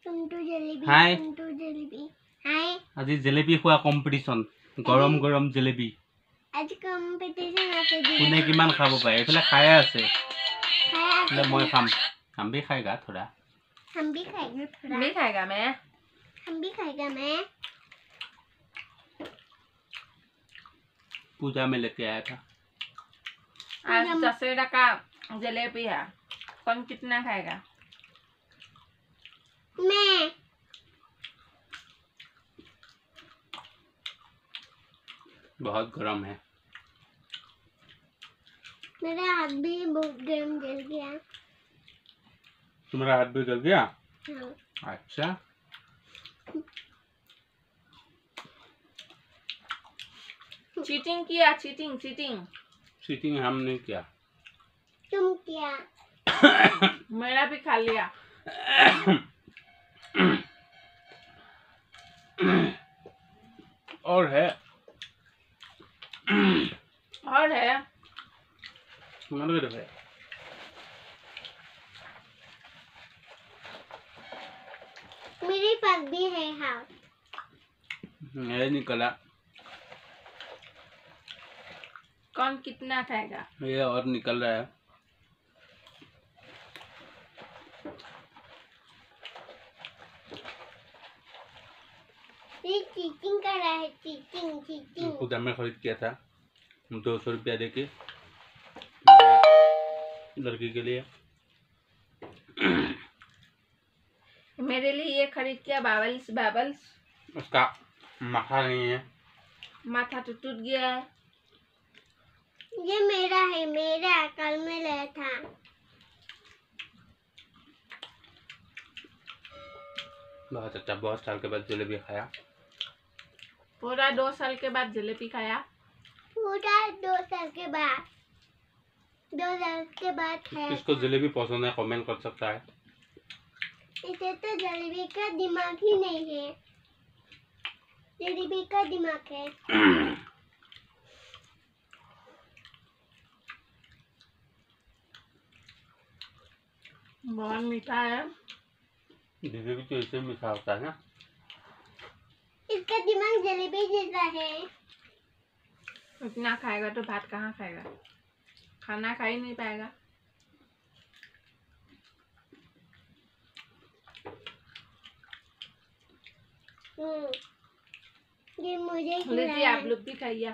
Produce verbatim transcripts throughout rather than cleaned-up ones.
हाय हाय आज जलेबी खुआ कम्पिटिशन गरम गरम जलेबी आज कम्पिटिशन আছে কোনে কিমান খাব পাৰে এফালে খাই আছে खाया એટલે মই খাম हम भी खाएगा थोड़ा हम भी खाएंगे थोड़ा भी खाएगा मैं हम भी खाएगा मैं पूजा में लेके आया था आज दशहरा का जलेबी है कौन कितना खाएगा मैं बहुत गरम है मेरा हाथ भी बहुत गर्म जल गया तुम्हारा हाथ भी जल गया हाँ अच्छा चीटिंग किया चीटिंग चीटिंग चीटिंग हम नहीं किया तुम क्या मेरा भी खा लिया और है और है मन कर दे मेरे पास भी है हाँ ये निकला कौन कितना खाएगा ये और निकल रहा है ये चीटिंग कर रहा है चीटिंग चीटिंग पूजा में खरीद किया था दो सौ रुपया देके लड़की के लिए मेरे लिए ये खरीद किया बाबल्स बाबल्स उसका माथा नहीं है माथा तो टूट गया है ये मेरा है मेरा कल में लाया था बहुत अच्छा बहुत साल के बाद जलेबी खाया पूरा दो साल के बाद जलेबी खाया पूरा दो साल के बाद दो साल के बाद खाया किसको जलेबी पसंद है कमेंट कर सकता है इसे तो जलेबी का दिमाग ही नहीं है जलेबी का दिमाग है बहुत मीठा है जलेबी तो ऐसे मीठा होता है ना इसका दिमाग जलेबी जैसा है इतना खाएगा तो भात कहाँ खाएगा खाना खा ही नहीं पाएगा हम्म ये मुझे लीजिए खिलाया आप लोग भी खाइए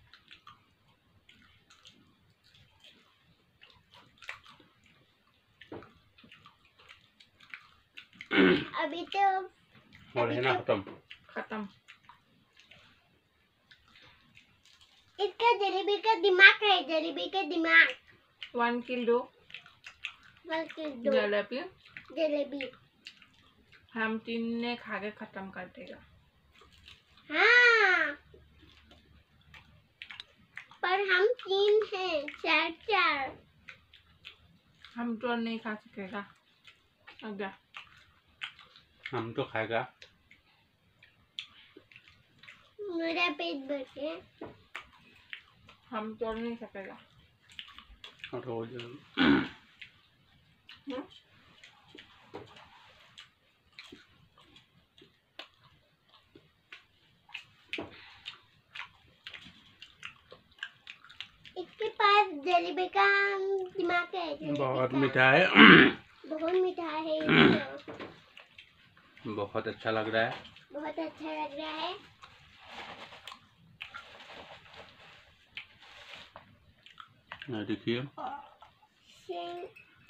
अभी तो और है ना खत्म खत्म इसका जलेबी का दिमाग है जलेबी का दिमाग वन किलो बस दो जलेबी जलेबी हम तीन ने खा के खत्म कर देगा हाँ पर हम तीन हैं चार चार हम तो नहीं खा सकेगा अगर हम तो खाएगा मेरा पेट भर गया हम तोड़ नहीं सकेगा रोज इसके पास जलेबी का दिमाग है जलेबी बहुत का। मीठा है बहुत मीठा है इसको। बहुत अच्छा लग रहा है बहुत अच्छा लग रहा है ये देखिए से-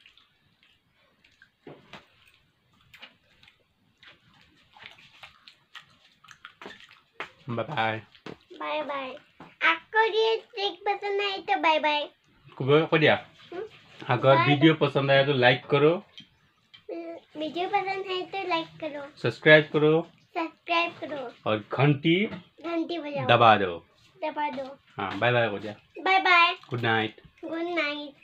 बाय बाय बाय बाय आपको ये ट्रिक पसंद आई तो बाय बाय को दिया अगर वीडियो पसंद आया तो लाइक करो वीडियो पसंद है तो लाइक करो सब्सक्राइब करो सब्सक्राइब करो और घंटी घंटी बजाओ दबा दो दबा दो हाँ बाय बाय को दिया bye bye good night good night